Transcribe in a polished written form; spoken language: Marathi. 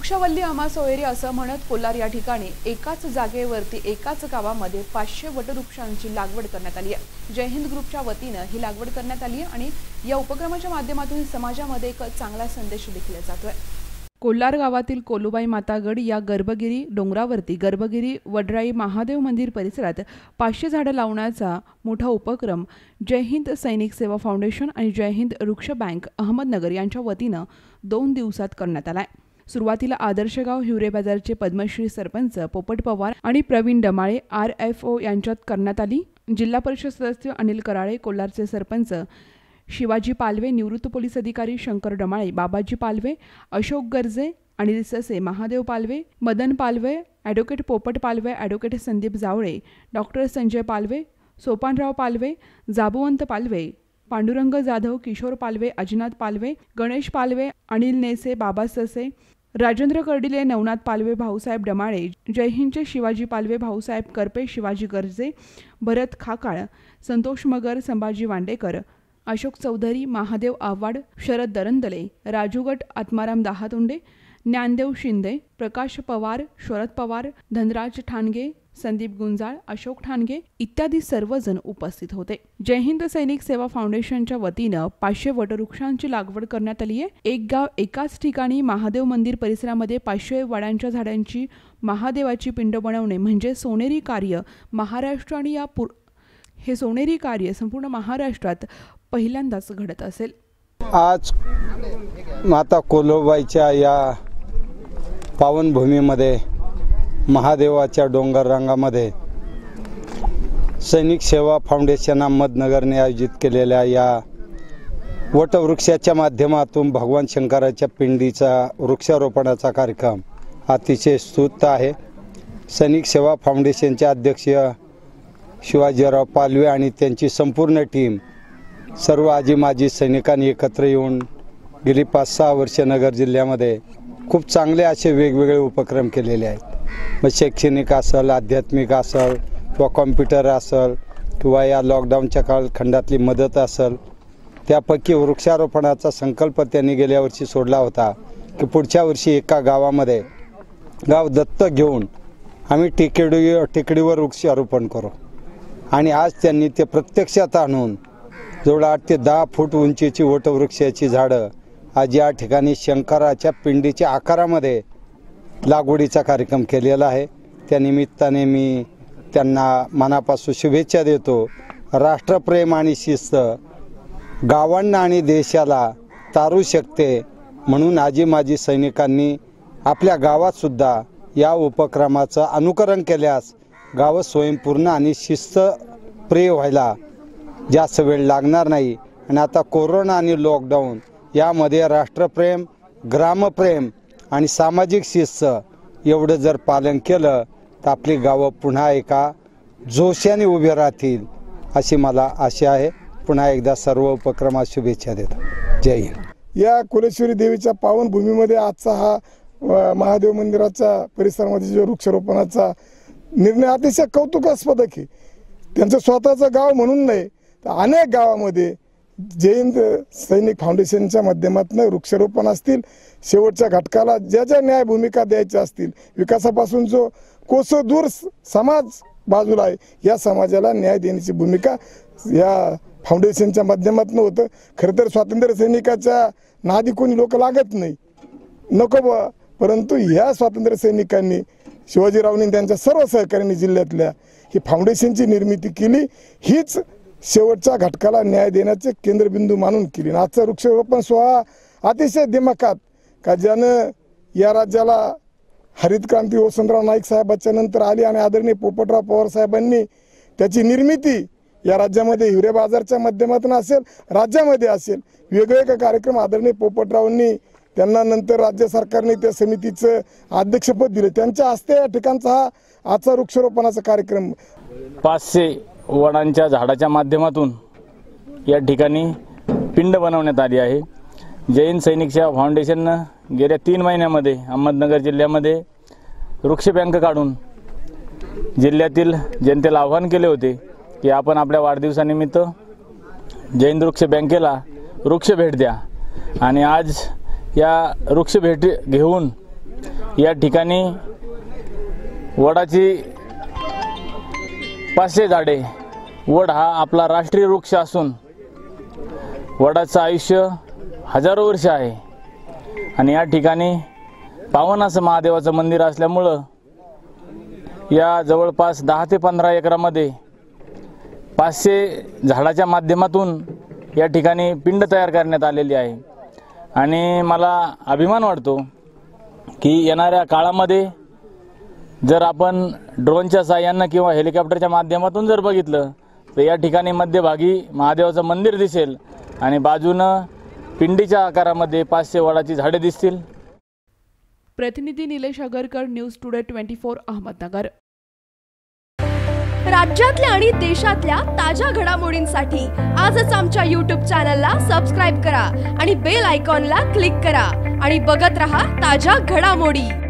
वृक्षवल्ली आम्हा सोयरी असं म्हणत कोलार या ठिकाणी एकाच जागेवरती एकाच गावामध्ये 500 वटवृक्षांची लागवड करण्यात आली आहे। जय हिंद ग्रुपच्या वतीने ही लागवड करण्यात आली आहे आणि या उपक्रमाच्या माध्यमातून समाजामध्ये एक चांगला संदेश दिला जातोय। कोलार गावातील कोलुबाई मातागड या गर्भगिरी डोंगरावरती गर्भगिरी वडराई महादेव मंदिर परिसरात 500 झाडं लावण्याचा मोठा उपक्रम जय हिंद सैनिक सेवा फाउंडेशन आणि जय हिंद वृक्ष बँक अहमदनगर यांच्या वतीने 2 दिवसात करण्यात आला आहे। सुरुवातीला आदर्शगाव हिवरे बाजारचे पद्मश्री सरपंच पोपट पवार आणि प्रवीण डमाळे RFO यांच्यात करण्यात आली। जिल्हा परिषद सदस्य अनिल कराळे, कोलारचे सरपंच शिवाजी पालवे, निवृत्त पोलीस अधिकारी शंकर डमाळे, बाबाजी Palve, Ashok Garje, Anil Sase, Mahadev Palve, Madan Palve, advocate Popat Palve, advocate Sandeep Jawale, doctor Sanjay Palve, Sopanrao Palve, Jabuvant Palve, Pandurang Jadhav, Kishor Palve, Ajinath Palve, Ganesh Palve, Anil Nese, Baba Sase, Rajendra Kardile, Navnath Palve, Bhausaheb Damale, जय हिंदचे शिवाजी पालवे, भाऊसाहेब करपे, शिवाजी गर्जे, भरत खाकाळ, संतोष मगर, संभाजी वांडेकर, अशोक चौधरी, महादेव आव्हाड, शरद दरंदले, राजू गट, आत्माराम दाहातोंडे, ज्ञानदेव शिंदे, प्रकाश पवार, शरद पवार, धनराज ठाणगे, संदीप गुंजाळ, अशोक ठाणगे इत्यादी सर्वजण उपस्थित होते। जय हिंद सैनिक सेवा फाउंडेशनच्या वतीने 500 वटवृक्षांची लागवड करण्यात आली आहे। एक गाव एकाच ठिकाणी महादेव मंदिर परिसरामध्ये 500 वडांच्या झाडांची महादेवाची पिंड बनवणे म्हणजे सोनेरी कार्य महाराष्ट्र आणि हे सोनेरी कार्य संपूर्ण महाराष्ट्रात पहिल्यांदाच घडत असेल। आज माता कोलोबाईच्या या पावनभूमीमध्ये महादेवाच्या डोंगर रांगामध्ये सैनिक सेवा फाउंडेशन अहमदनगरने आयोजित केलेल्या या वटवृक्षाच्या माध्यमातून भगवान शंकराच्या पिंडीचा वृक्षारोपणाचा कार्यक्रम अतिशय स्तुत्य आहे। सैनिक सेवा फाउंडेशनचे अध्यक्ष शिवाजीराव पालवे आणि त्यांची संपूर्ण टीम सर्व आजी माजी सैनिकांनी एकत्र येऊन गेली 5-6 वर्षे नगर जिल्ह्यामध्ये खूप चांगले असे वेगवेगळे उपक्रम केलेले आहेत। मग शैक्षणिक असेल, आध्यात्मिक असेल किंवा कॉम्प्युटर असेल किंवा या लॉकडाऊनच्या कालखंडातली मदत असेल, त्यापैकी वृक्षारोपणाचा संकल्प त्यांनी गेल्या वर्षी सोडला होता की पुढच्या वर्षी एका गावामध्ये गाव दत्तक घेऊन आम्ही टेकडीवर वृक्षारोपण करू आणि आज त्यांनी ते प्रत्यक्षात आणून जवळ 8 ते 10 फूट उंचीची वटवृक्षाची झाडं आज या ठिकाणी शंकराच्या पिंडीच्या आकारामध्ये लागवडीचा कार्यक्रम केलेला आहे। त्या निमित्ताने मी त्यांना मनापासून शुभेच्छा देतो। राष्ट्रप्रेम आणि शिस्त गावांना आणि देशाला तारू शकते म्हणून आजी माजी सैनिकांनी आपल्या गावात सुद्धा या उपक्रमाचं अनुकरण केल्यास गाव स्वयंपूर्ण आणि शिस्तप्रिय व्हायला जास्त वेळ लागणार नाही। आणि आता कोरोना आणि लॉकडाऊन यामध्ये राष्ट्रप्रेम, ग्रामप्रेम आणि सामाजिक शिस्त एवढं जर पालन केलं तर आपली गावं पुन्हा एका जोशाने उभे राहतील अशी मला आशा आहे। पुन्हा एकदा सर्व उपक्रमात शुभेच्छा देतो। जय हिंद। या कुलेश्वरी देवीच्या पावनभूमीमध्ये आजचा हा महादेव मंदिराच्या परिसरामध्ये जो वृक्षारोपणाचा निर्णय अतिशय कौतुकास्पद आहे। त्यांचं स्वतःचं गाव म्हणून नाही तर अनेक गावामध्ये जय हिंद सैनिक फाउंडेशनच्या माध्यमातून वृक्षारोपण असतील, शेवटच्या घटकाला ज्या ज्या न्याय भूमिका द्यायच्या असतील, विकासापासून जो कोसो दूर समाज बाजूला आहे या समाजाला न्याय देण्याची भूमिका या फाउंडेशनच्या माध्यमातून होतं। खरं तर स्वातंत्र्य सैनिकाच्या नादी कोणी लोक लागत नाही नको, परंतु ह्या स्वातंत्र्य सैनिकांनी शिवाजीरावांनी त्यांच्या सर्व सहकाऱ्यांनी जिल्ह्यातल्या ही फाउंडेशनची निर्मिती केली। हीच शेवटच्या घटकाला न्याय देण्याचे केंद्रबिंदू मानून केली। आजचा वृक्षारोपण सोहळा अतिशय दिमाखात का ज्यानं या राज्याला हरित क्रांती वसंतराव नाईक साहेबांच्या नंतर आली आणि आदरणीय पोपटराव पवार साहेबांनी त्याची निर्मिती या राज्यामध्ये हिवरे बाजारच्या माध्यमातून असेल, राज्यामध्ये असेल, वेगवेगळे कार्यक्रम आदरणीय पोपटरावांनी त्यांना नंतर राज्य सरकारने त्या समितीचं अध्यक्षपद दिले, त्यांच्या हस्ते या ठिकाणचा हा आजचा वृक्षारोपणाचा कार्यक्रम 500 वडांच्या झाडाच्या माध्यमातून या ठिकाणी पिंड बनवण्यात आली आहे। जय हिंद सैनिक सेवा फाउंडेशननं गेल्या 3 महिन्यामध्ये अहमदनगर जिल्ह्यामध्ये वृक्ष बँक काढून जिल्ह्यातील जनतेला आवाहन केले होते की आपण आपल्या वाढदिवसानिमित्त जय हिंद वृक्ष बँकेला वृक्ष भेट द्या। आणि आज या वृक्ष भेट घेऊन या ठिकाणी वडाची 500 झाडे, वड हा आपला राष्ट्रीय वृक्ष असून वडाचं आयुष्य हजारो वर्ष आहे आणि या ठिकाणी पावन असं महादेवाचं मंदिर असल्यामुळं या जवळपास 10 ते 15 एकरामध्ये 500 झाडाच्या माध्यमातून या ठिकाणी पिंड तयार करण्यात आलेली आहे आणि मला अभिमान वाटतो की येणाऱ्या काळामध्ये जर आपण ड्रोनच्या साहाय्यानं किंवा हेलिकॉप्टरच्या माध्यमातून जर बघितलं तर या ठिकाणी मध्यभागी महादेवाचं मंदिर दिसेल आणि बाजूनं पिंडीच्या आकारामध्ये 500 वडाची झाडे दिसतील। प्रतिनिधी निलेश अगरकर, न्यूज टुडे 24 अहमदनगर। राज्यातल्या आणि देशातल्या ताज्या घडामोडींसाठी आजच आमच्या YouTube चॅनलला सबस्क्राइब करा आणि बेल आयकॉनला क्लिक करा आणि बघत रहा ताज्या घडामोडी।